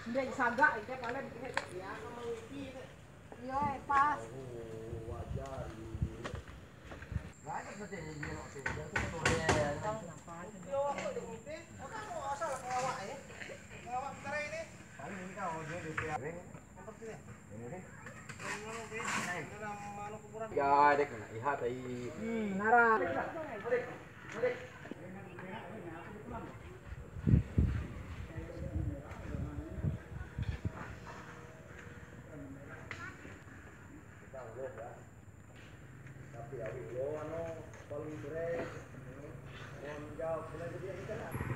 Ndek sagak iki paling ya iki. Iya, pas. Oh, wajar. Banyak berarti ini dia waktu itu. Yo, aku di UP. Kamu asal ngawak ya. Ngawak bentar ini. Paling ini kau dia di PA. Apa sih? Ini. Ya, dek na ihat ay. Nara. Tapi awi lo ano paling sore. Mon jauh sila dia kita.